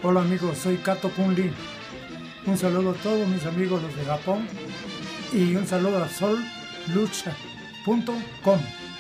Hola amigos, soy Kato Kun Lee. Un saludo a todos mis amigos los de Japón y un saludo a sollucha.com.